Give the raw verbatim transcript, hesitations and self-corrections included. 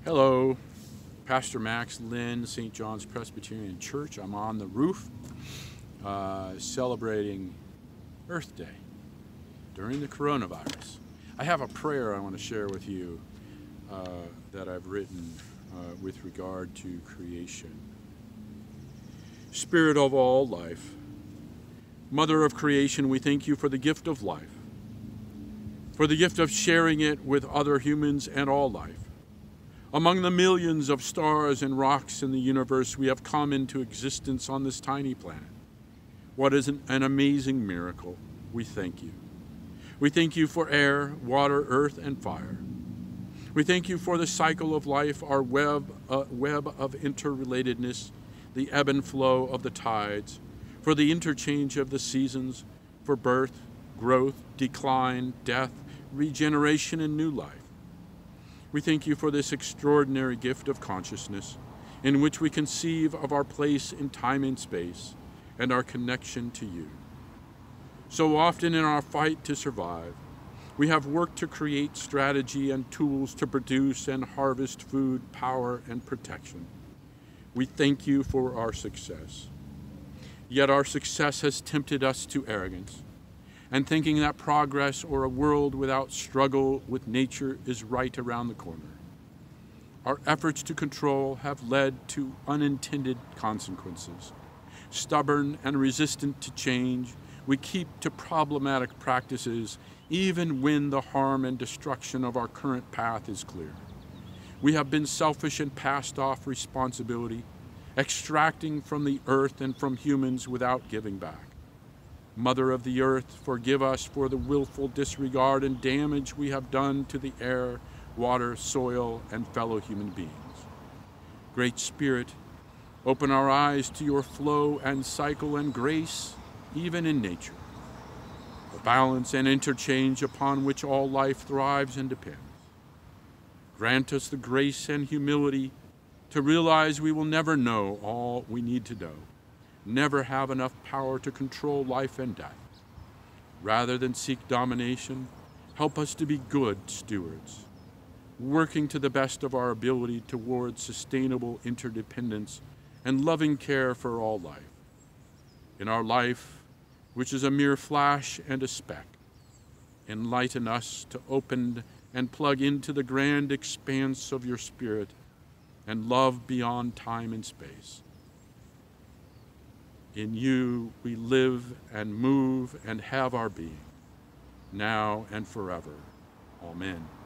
Hello, Pastor Max Lynn, Saint John's Presbyterian Church. I'm on the roof uh, celebrating Earth Day during the coronavirus. I have a prayer I want to share with you uh, that I've written uh, with regard to creation. Spirit of all life, Mother of creation, we thank you for the gift of life, for the gift of sharing it with other humans and all life. Among the millions of stars and rocks in the universe, we have come into existence on this tiny planet. What is an, an amazing miracle. We thank you. We thank you for air, water, earth, and fire. We thank you for the cycle of life, our web, uh, web of interrelatedness, the ebb and flow of the tides, for the interchange of the seasons, for birth, growth, decline, death, regeneration, and new life. We thank you for this extraordinary gift of consciousness in which we conceive of our place in time and space and our connection to you. So often in our fight to survive, we have worked to create strategy and tools to produce and harvest food, power, and protection. We thank you for our success. Yet our success has tempted us to arrogance, and thinking that progress or a world without struggle with nature is right around the corner. Our efforts to control have led to unintended consequences. Stubborn and resistant to change, we keep to problematic practices even when the harm and destruction of our current path is clear. We have been selfish and passed off responsibility, extracting from the earth and from humans without giving back. Mother of the earth, forgive us for the willful disregard and damage we have done to the air, water, soil, and fellow human beings. Great Spirit, open our eyes to your flow and cycle and grace, even in nature, the balance and interchange upon which all life thrives and depends. Grant us the grace and humility to realize we will never know all we need to know, never have enough power to control life and death. Rather than seek domination, help us to be good stewards, working to the best of our ability towards sustainable interdependence and loving care for all life. In our life, which is a mere flash and a speck, enlighten us to open and plug into the grand expanse of your Spirit and love beyond time and space. In you we live and move and have our being, now and forever. Amen.